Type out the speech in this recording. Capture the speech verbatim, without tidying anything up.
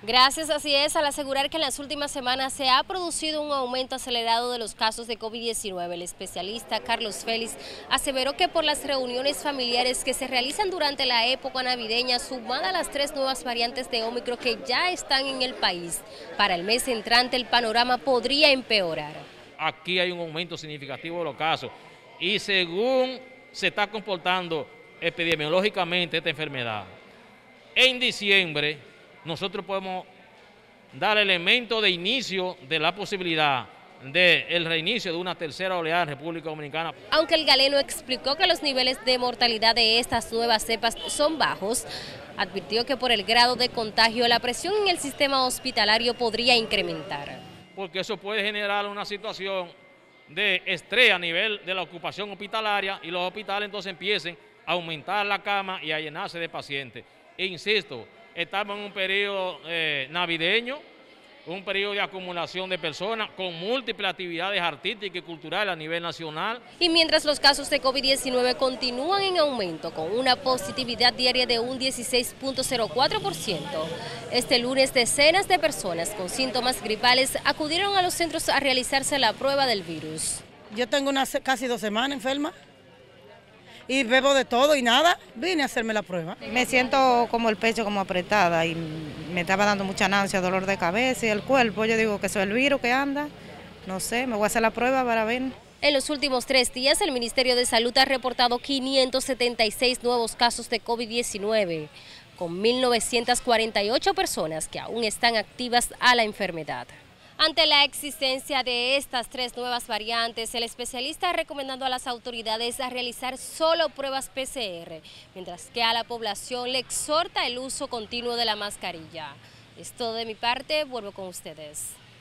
Gracias, así es, al asegurar que en las últimas semanas se ha producido un aumento acelerado de los casos de COVID diecinueve. El especialista Carlos Félix aseveró que por las reuniones familiares que se realizan durante la época navideña, sumada a las tres nuevas variantes de Ómicron que ya están en el país, para el mes entrante el panorama podría empeorar. Aquí hay un aumento significativo de los casos y según se está comportando epidemiológicamente esta enfermedad, en diciembre nosotros podemos dar elementos de inicio de la posibilidad del reinicio de una tercera oleada en República Dominicana. Aunque el galeno explicó que los niveles de mortalidad de estas nuevas cepas son bajos, advirtió que por el grado de contagio la presión en el sistema hospitalario podría incrementar. Porque eso puede generar una situación de estrés a nivel de la ocupación hospitalaria y los hospitales entonces empiecen a aumentar la cama y a llenarse de pacientes. E insisto, estamos en un periodo eh, navideño, un periodo de acumulación de personas con múltiples actividades artísticas y culturales a nivel nacional. Y mientras los casos de COVID diecinueve continúan en aumento con una positividad diaria de un dieciséis punto cero cuatro por ciento, este lunes decenas de personas con síntomas gripales acudieron a los centros a realizarse la prueba del virus. Yo tengo una, casi dos semanas enferma y bebo de todo y nada, vine a hacerme la prueba. Me siento como el pecho como apretada y me estaba dando mucha náusea, dolor de cabeza y el cuerpo. Yo digo que eso es el virus que anda, no sé, me voy a hacer la prueba para ver. En los últimos tres días, el Ministerio de Salud ha reportado quinientos setenta y seis nuevos casos de COVID diecinueve, con mil novecientas cuarenta y ocho personas que aún están activas a la enfermedad. Ante la existencia de estas tres nuevas variantes, el especialista ha recomendado a las autoridades a realizar solo pruebas P C R, mientras que a la población le exhorta el uso continuo de la mascarilla. Es todo de mi parte, vuelvo con ustedes.